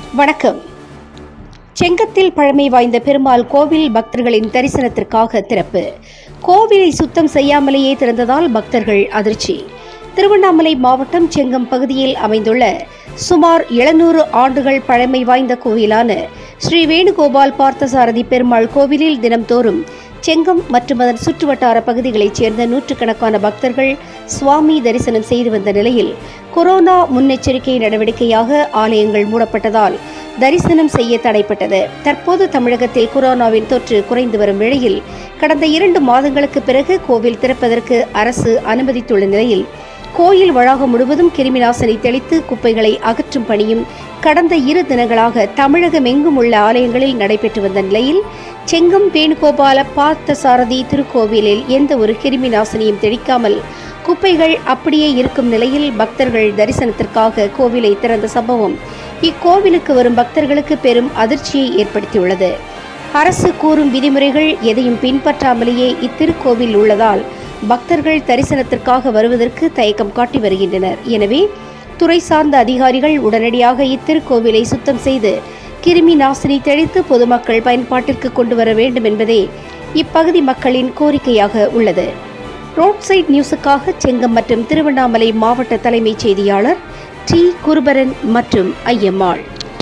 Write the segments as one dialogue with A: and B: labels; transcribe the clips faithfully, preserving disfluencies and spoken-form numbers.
A: வணக்கம். செங்கத்தில் பழமை வாய்ந்த பெருமாள் கோவில் பக்தர்களின் தரிசனத்திற்காக திறப்பு. கோவிலை சுத்தம் செய்யாமலேயே திறந்ததால் பக்தர்கள் அதிர்ச்சி. திருவண்ணாமலை மாவட்டம் செங்கம் பகுதியில் அமைந்துள்ள சுமார் எழுநூறு ஆண்டுகள் பழமை வாய்ந்த கோவிலான ஸ்ரீ வேணுகோபால் பார்த்தசாரதி பெருமாள் கோவிலில் தினம்தோறும் செங்கம் மற்றும் அதன் சுற்றுவட்டார பகுதிகளைச் சேர்ந்த நூற்றுக்கணக்கான பக்தர்கள் சுவாமி தரிசனம் செய்து வந்த நிலையில் கொரோனா முன்னெச்சரிக்கை நடவடிக்கையாக ஆலயங்கள் மூடப்பட்டதால் தரிசனம் செய்ய தடைப்பட்டது. தற்போது தமிழகத்தில் கொரோனாவின் தொற்று குறைந்து வரும் வேளையில் கடந்த இரண்டு மாதங்களுக்கு பிறகு கோவில் திறப்பதற்கு அரசு அனுமதித்துள்ள நிலையில் கோயில் வளாகம் முழுவதும் கிருமிநாசினி தெளித்து குப்பைகளை அகற்றும் பணியும் கடந்த இரு தினங்களாக தமிழகம் எங்கும் உள்ள ஆலயங்களில் நடைபெற்று வந்த நிலையில் செங்கம் வேணுகோபால பார்த்தசாரதி திருக்கோவிலில் எந்த ஒரு கிருமி நாசினியும் தெளிக்காமல் குப்பைகள் அப்படியே இருக்கும் நிலையில் பக்தர்கள் தரிசனத்திற்காக கோவிலை திறந்த சம்பவம் இக்கோவிலுக்கு வரும் பக்தர்களுக்கு பெரும் அதிர்ச்சியை ஏற்படுத்தியுள்ளது. அரசு கூறும் விதிமுறைகள் எதையும் பின்பற்றாமலேயே இத்திருக்கோவில் உள்ளதால் பக்தர்கள் தரிசனத்திற்காக வருவதற்கு தயக்கம் காட்டி வருகின்றனர். எனவே துறை சார்ந்த அதிகாரிகள் உடனடியாக இத்திருக்கோவிலை சுத்தம் செய்து கிருமி நாசினி தெளித்து பொதுமக்கள் பயன்பாட்டிற்கு கொண்டு வர வேண்டும் என்பதே இப்பகுதி மக்களின் கோரிக்கையாக உள்ளது. ரோட் சைட் நியூஸுக்காக செங்கம் மற்றும் திருவண்ணாமலை மாவட்ட தலைமைச் செய்தியாளர் டி குருபரன் மற்றும் ஐயம்மாள்.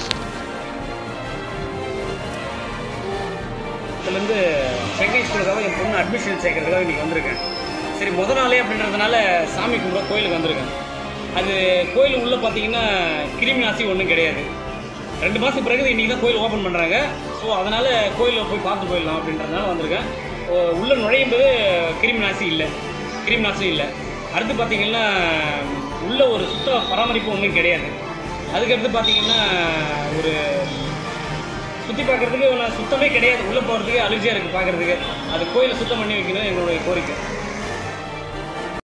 B: செங்கை ஸ்கூலுக்காக என் பொண்ணு அட்மிஷன் சேர்க்கறதுக்காக இன்றைக்கி வந்திருக்கேன். சரி, முத நாளே அப்படின்றதுனால சாமி கும்பிட கோயிலுக்கு வந்திருக்கேன். அது கோயில் உள்ளே பார்த்தீங்கன்னா கிருமி நாசி ஒன்றும் கிடையாது. ரெண்டு மாதம் பிறகு இன்றைக்கி தான் கோயில் ஓப்பன் பண்ணுறாங்க. ஸோ அதனால் கோயிலில் போய் பார்த்து போயிடலாம் அப்படின்றதுனால வந்திருக்கேன். உள்ளே நுழையும் போது கிருமி நாசி இல்லை கிருமி நாசி இல்லை அடுத்து பார்த்தீங்கன்னா உள்ளே ஒரு சுத்த பராமரிப்பு ஒன்றும் கிடையாது. அதுக்கடுத்து பார்த்தீங்கன்னா ஒரு சுற்றி பார்க்குறதுக்கு சுத்தமே கிடையாது. உள்ளே போகிறதுக்கு அலர்ஜியாக இருக்குது பார்க்குறதுக்கு. அது கோயிலை சுத்தம் பண்ணி வைக்கணும் எங்களுடைய கோரிக்கை.